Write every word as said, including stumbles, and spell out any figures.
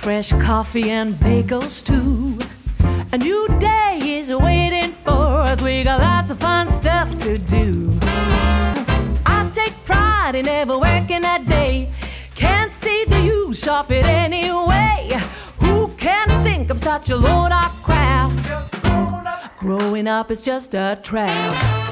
fresh coffee and bagels too. A new day is waiting for us. We got lots of fun stuff to do. I take pride in never working a day. Can't see the use of it anyway. Who can think I'm such a low-down crap? Growing up is just a trap.